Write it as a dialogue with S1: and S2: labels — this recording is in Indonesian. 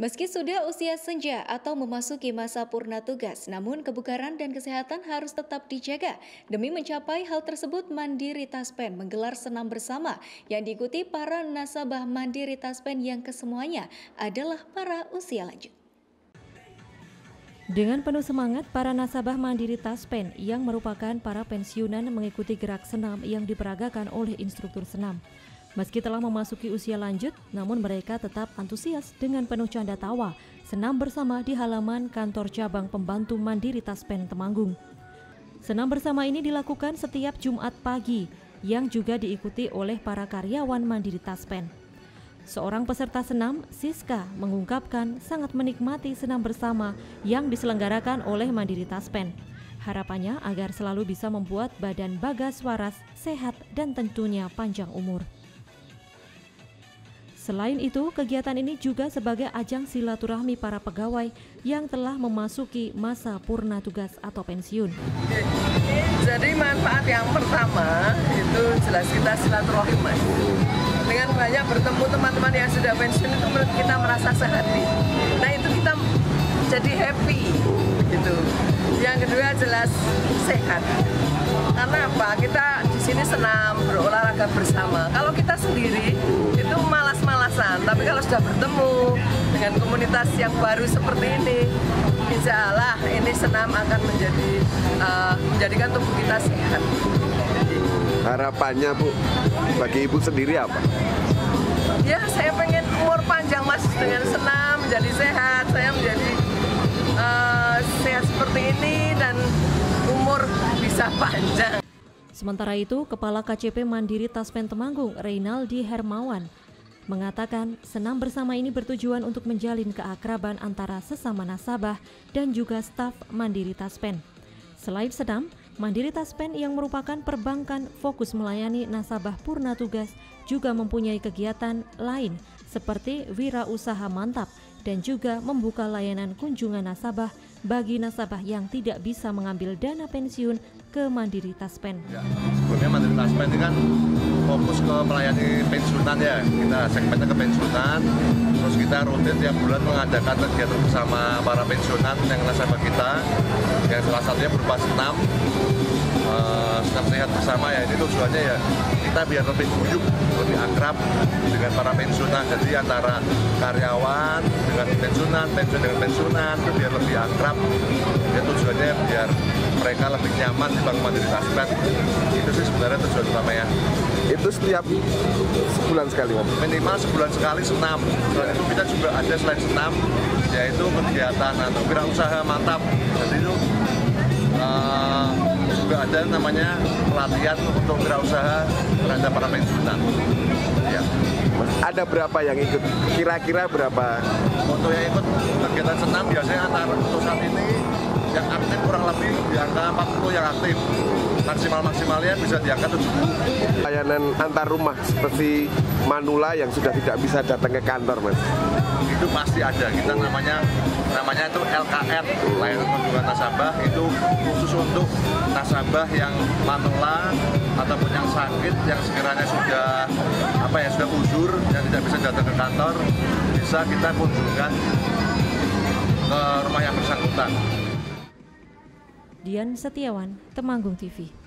S1: Meski sudah usia senja atau memasuki masa purna tugas, namun kebugaran dan kesehatan harus tetap dijaga. Demi mencapai hal tersebut, Mandiri Taspen menggelar senam bersama yang diikuti para nasabah Mandiri Taspen yang kesemuanya adalah para usia lanjut.
S2: Dengan penuh semangat, para nasabah Mandiri Taspen yang merupakan para pensiunan mengikuti gerak senam yang diperagakan oleh instruktur senam. Meski telah memasuki usia lanjut, namun mereka tetap antusias dengan penuh canda tawa senam bersama di halaman kantor cabang pembantu Mandiri Taspen Temanggung. Senam bersama ini dilakukan setiap Jumat pagi yang juga diikuti oleh para karyawan Mandiri Taspen. Seorang peserta senam, Siska, mengungkapkan sangat menikmati senam bersama yang diselenggarakan oleh Mandiri Taspen. Harapannya agar selalu bisa membuat badan Bagas waras, sehat, dan tentunya panjang umur. Selain itu, kegiatan ini juga sebagai ajang silaturahmi para pegawai yang telah memasuki masa purna tugas atau pensiun.
S3: Jadi manfaat yang pertama itu jelas kita silaturahmi, Mas. Dengan banyak bertemu teman-teman yang sudah pensiun itu menurut kita merasa sehati. Nah itu kita jadi happy gitu. Yang kedua jelas sehat. Karena apa? Kita di sini senam, berolahraga bersama. Kalau kita sendiri itu malas-malasan. Tapi kalau sudah bertemu dengan komunitas yang baru seperti ini, insya Allah ini senam akan menjadikan tubuh kita sehat.
S4: Harapannya Bu, bagi Ibu sendiri apa?
S3: Ya saya pengen umur panjang Mas, dengan senam menjadi sehat. Saya menjadi sehat seperti ini dan umur bisa panjang.
S2: Sementara itu, Kepala KCP Mandiri Taspen Temanggung, Reynaldi Hermawan, mengatakan senam bersama ini bertujuan untuk menjalin keakraban antara sesama nasabah dan juga staf Mandiri Taspen. Selain senam, Mandiri Taspen yang merupakan perbankan fokus melayani nasabah purna tugas juga mempunyai kegiatan lain seperti wirausaha mantap dan juga membuka layanan kunjungan nasabah bagi nasabah yang tidak bisa mengambil dana pensiun ke Mandiri Taspen.
S5: Ya, sebelumnya Mandiri Taspen ini kan fokus ke melayani pensiunan ya, kita segmennya ke pensiunan, terus kita rutin tiap bulan mengadakan kegiatan bersama para pensiunan yang nasabah kita, yang salah satunya berupa senam sehat bersama ya. Ini tujuannya ya kita biar lebih guyup, lebih akrab dengan para pensiunan. Jadi antara karyawan dengan pensiunan, pensiun dengan pensiunan itu biar lebih akrab. Ya tujuannya biar mereka lebih nyaman di Bank Mandiri Taspen. Itu sih sebenarnya tujuan utamanya.
S4: Itu setiap sebulan sekali Om?
S5: Minimal sebulan sekali senam. Selain itu kita juga ada selain senam, yaitu kegiatan atau wirausaha mantap. Jadi itu juga ada namanya pelatihan untuk wirausaha terhadap para pensiunan. Ya.
S4: Ada berapa yang ikut? Kira-kira berapa?
S5: Untuk yang ikut kegiatan senam biasanya untuk saat ini yang aktif kurang lebih di angka 40 yang aktif. Maksimalnya bisa di angka 70.
S4: Layanan antar rumah seperti manula yang sudah tidak bisa datang ke kantor, Mas.
S5: Itu pasti ada. Kita namanya itu LKN, layanan kunjungan nasabah, itu khusus untuk nasabah yang manula ataupun yang sakit, yang sekiranya sudah uzur, yang tidak bisa datang ke kantor, bisa kita kunjungan ke rumah yang bersangkutan.
S2: Dian Setiawan, Temanggung TV.